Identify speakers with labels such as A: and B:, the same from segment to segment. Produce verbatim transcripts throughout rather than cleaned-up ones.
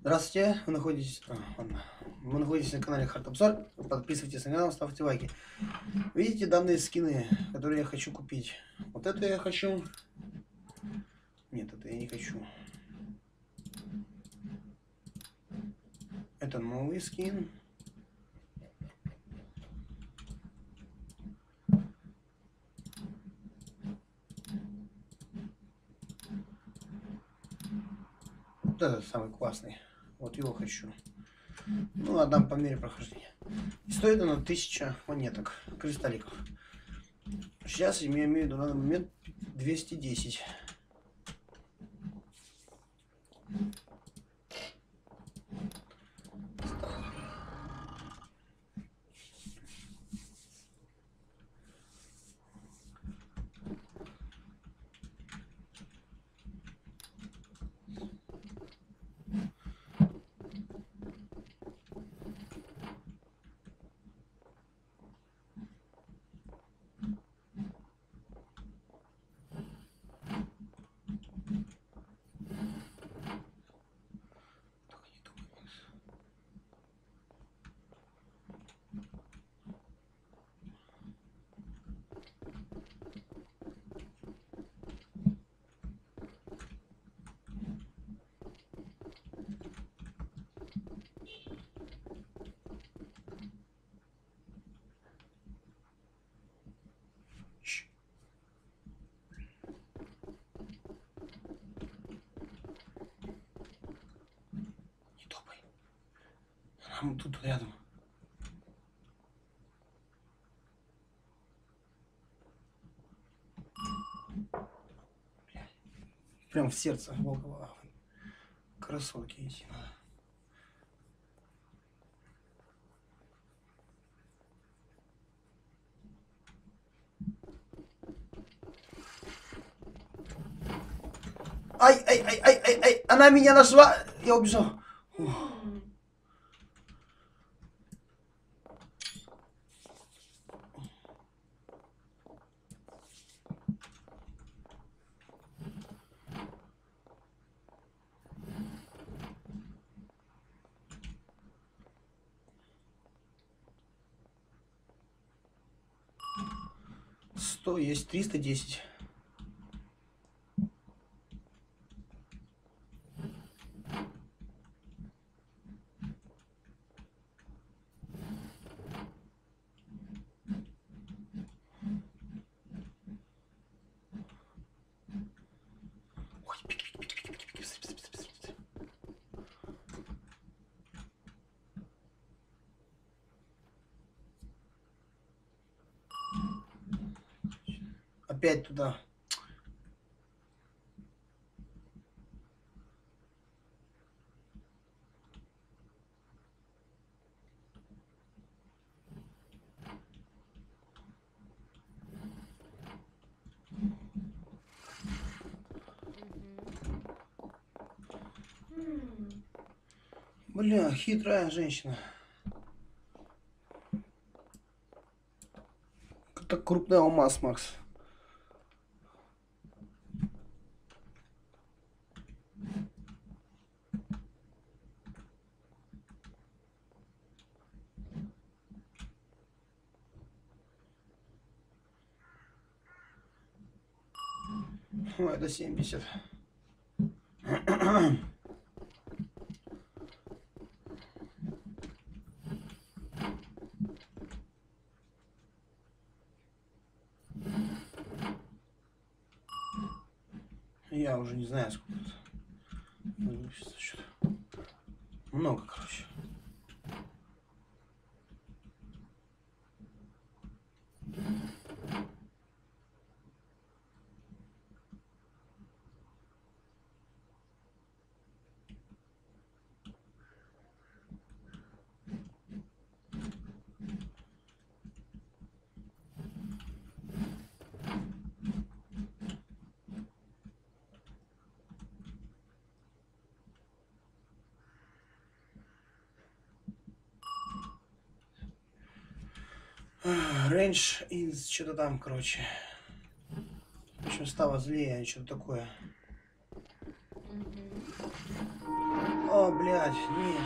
A: Здравствуйте, вы находитесь, а, ладно. Вы находитесь на канале Хард-Обзор. Подписывайтесь на канал, ставьте лайки. Видите данные скины, которые я хочу купить? Вот это я хочу. Нет, это я не хочу. Это новый скин. Вот этот самый классный. Вот его хочу. Ну, отдам по мере прохождения. И стоит оно тысяча монеток, кристалликов. Сейчас я имею в виду на данный момент двести десять. Тут рядом. Прям в сердце Волкова. Красотки эти. Ай, ай, ай, ай, ай, ай, она меня нашла. Я убежал. Ух. сто есть триста десять. Опять туда. Бля, хитрая женщина. Это крупный алмаз, Макс. О, это семьдесят. Я уже не знаю, сколько это. Много, короче. Рейндж из что-то там, короче. В общем, стало злее, что-то такое. О, блядь, нет.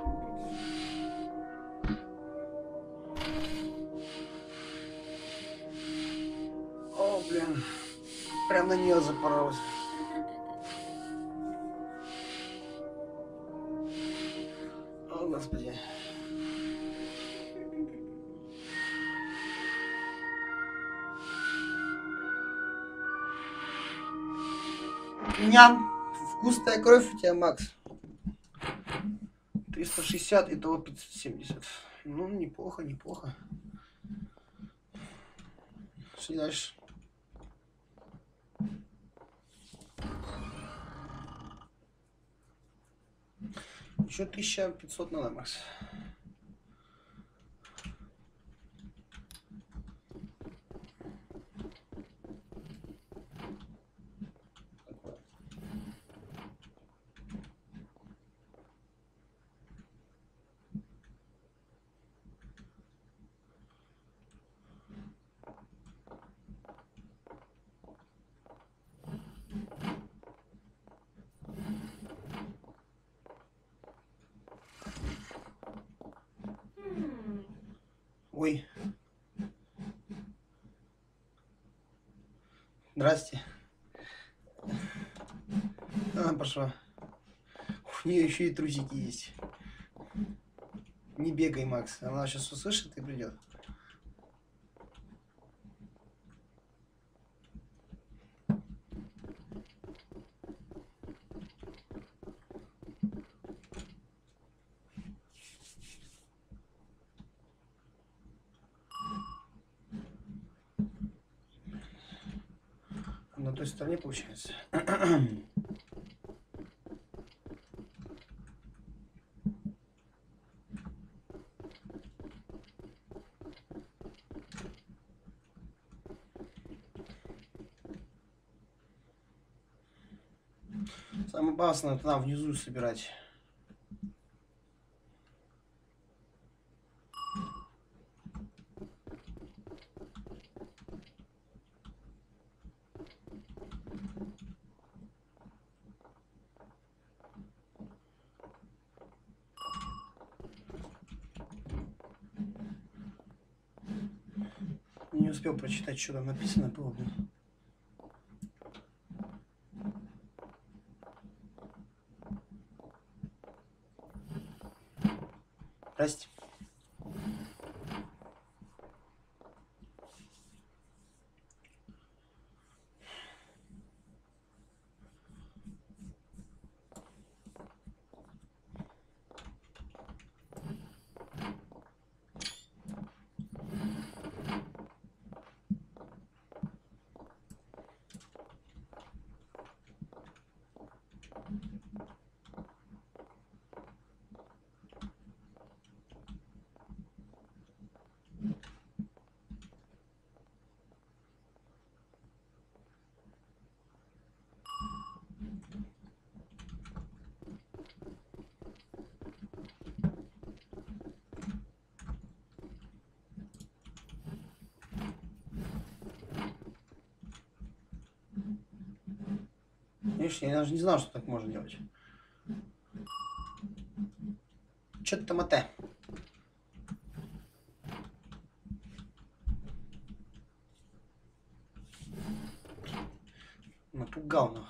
A: О, блин. Прям на нее запоролся. О, господи. Ням. Вкусная кровь у тебя, Макс. триста шестьдесят, итого пятьсот семьдесят. Ну, неплохо, неплохо. Шли дальше. Еще тысяча пятьсот надо, Макс. Ой. Здрасте. А, пошла. У нее еще и трусики есть. Не бегай, Макс. Она сейчас услышит и придет. На той стороне получается. Самое опасное — это там внизу собирать. Не успел прочитать, что там написано было. Здрасте. Видишь, я даже не знал, что так можно делать. Что-то там это. Напугал нас.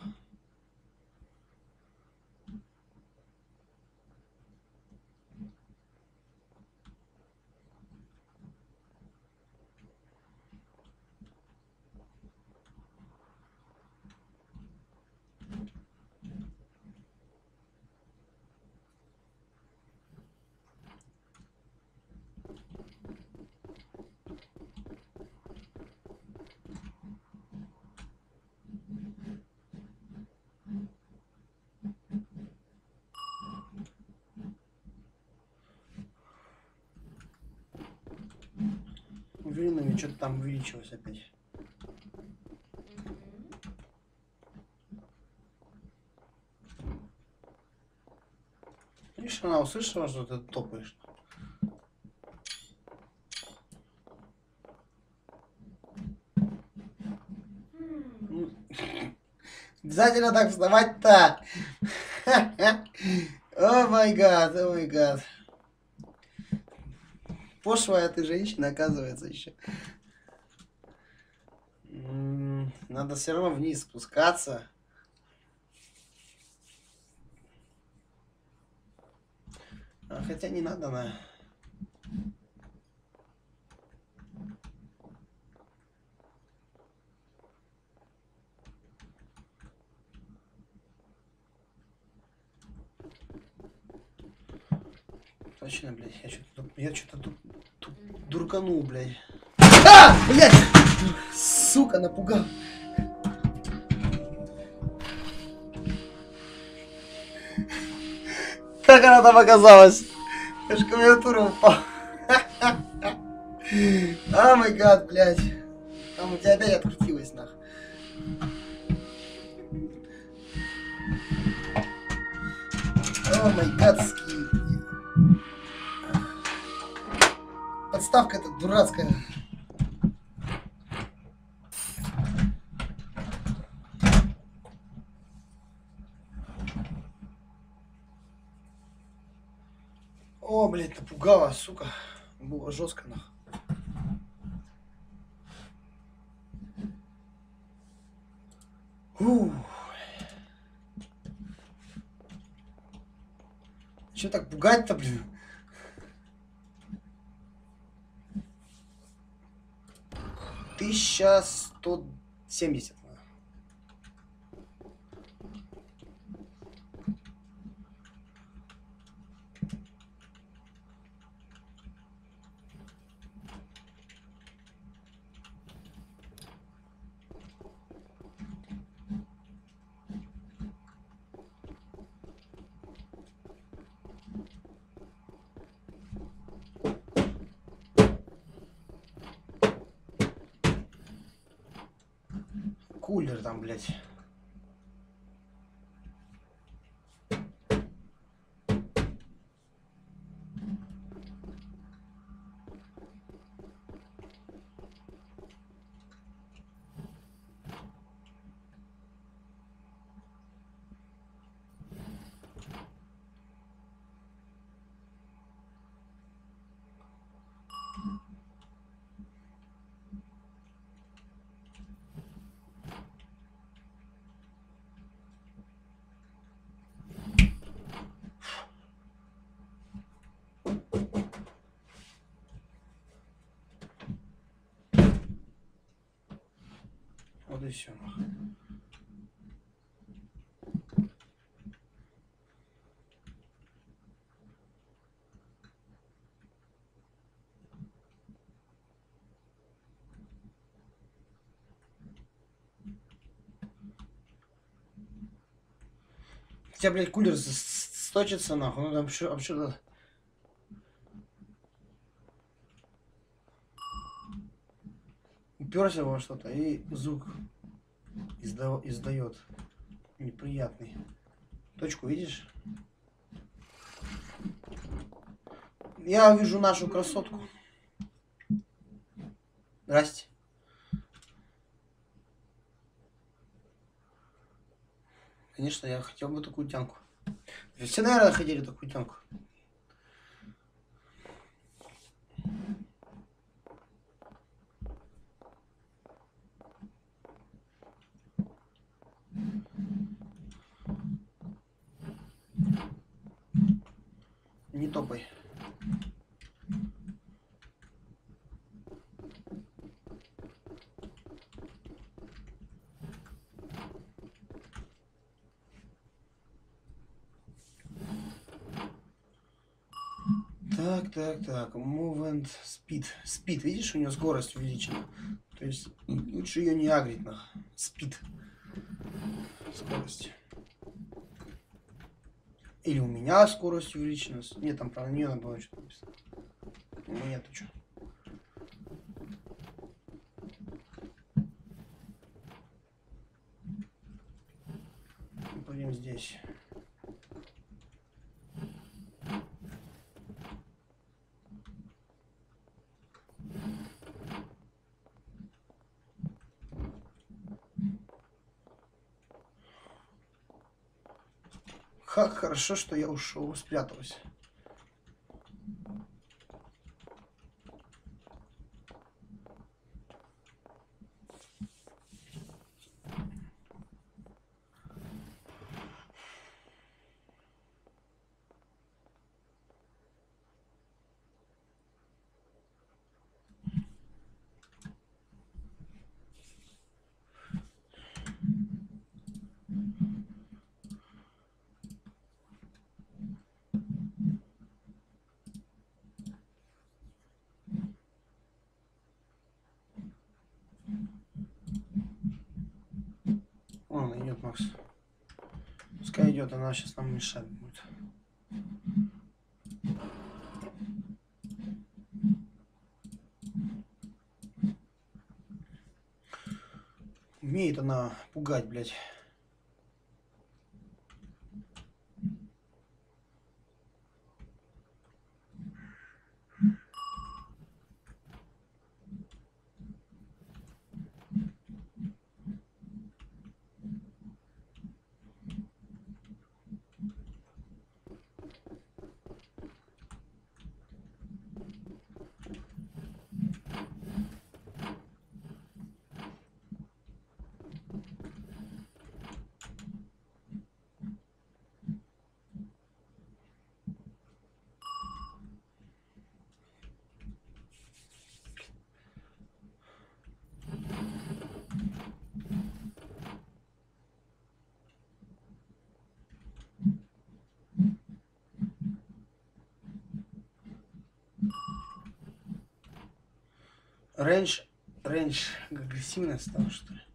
A: Винами что-то там увеличилось опять. Видишь, она услышала, что ты топаешь. Обязательно так вставать-то. О май гад, о май гад. Пошлая ты женщина, оказывается, еще. Надо все равно вниз спускаться. А, хотя не надо, на. Точно, блядь, я что-то я что-то тут, тут дурканул, блядь. А, блядь! Сука, напугал. Как она там оказалась? Я ж клавиатура упал. О май гад, блядь. Там у тебя опять открутилось, нах. О май гадский. Подставка эта дурацкая. О, блядь, напугала, сука. Было жестко, нах. Фух. Че так пугать-то, блин? тысяча сто семьдесят. Кулер там, блядь. Вот и все. У тебя, блядь, кулер сточится, нахуй. Ну там что, вообще-то... Уперся во что-то и звук изда... издает. Неприятный. Точку видишь? Я вижу нашу красотку. Здрасте. Конечно, я хотел бы такую тянку. Все, наверное, хотели такую тянку. Не топай. Так, так, так. Movement speed. Speed. Видишь, у нее скорость увеличена. То есть лучше ее не агрить на speed. Скорость. Или у меня скорость увеличена. Нет, там про нее надо было что-то написано. У меня нету что. Будем здесь. Как хорошо, что я ушел, спрятался. Вон идет Макс. Пускай идет, она сейчас нам мешать будет. Умеет она пугать, блядь. Рейндж, рейндж агрессивный стал, что ли?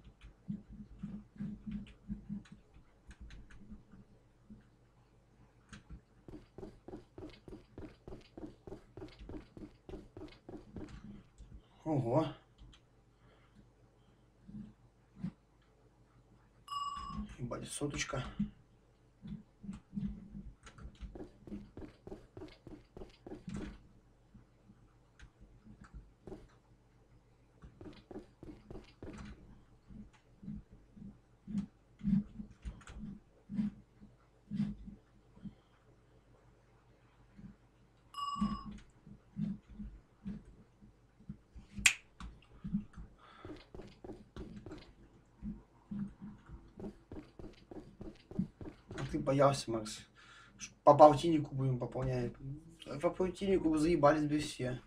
A: Ого. Ебать, соточка. Ты боялся, Макс. По полтиннику будем пополнять. По полтиннику бы заебались бы все.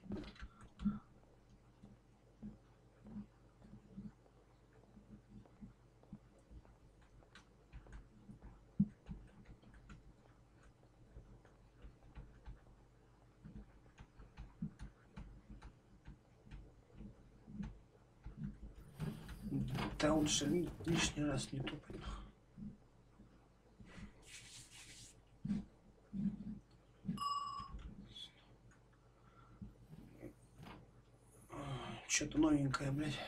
A: Да лучше лишний раз не тупать. Что-то новенькое, блядь.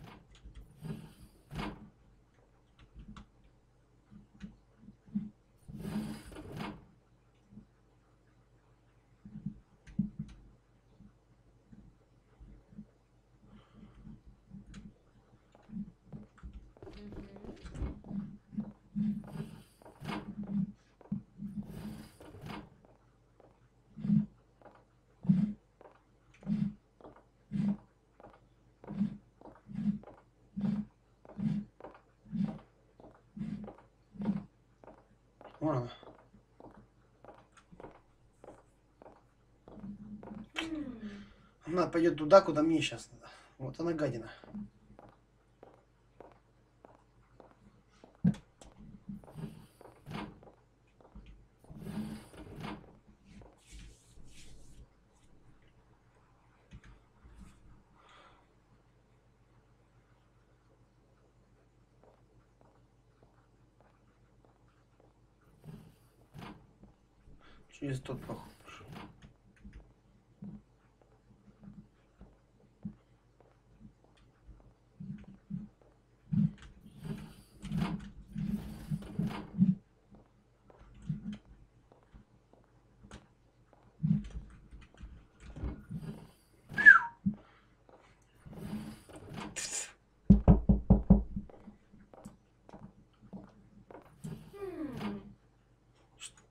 A: Ладно. Она пойдет туда, куда мне сейчас надо. Вот она гадина. Через тот проход.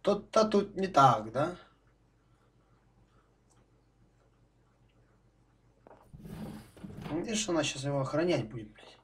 A: Что-то тут не так, да? Где же она сейчас его охранять будет, блядь?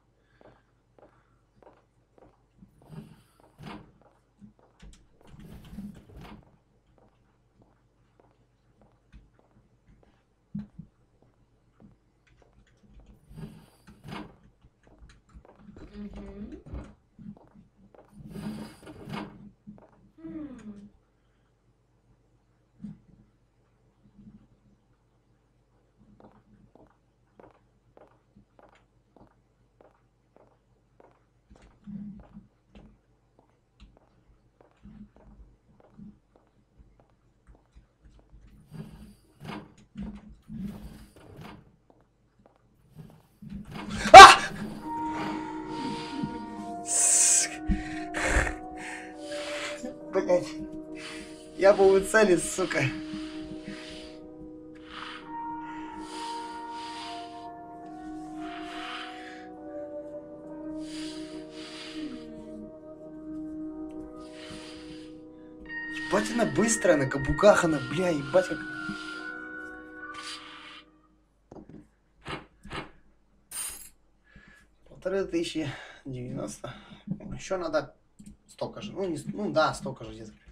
A: Блять. Я был у цели, сука. Ебать, она быстрая, на каблуках она, бля, ебать как... Полторы тысячи девяносто. Еще надо столько же. Ну, не, ну да, столько же где-то.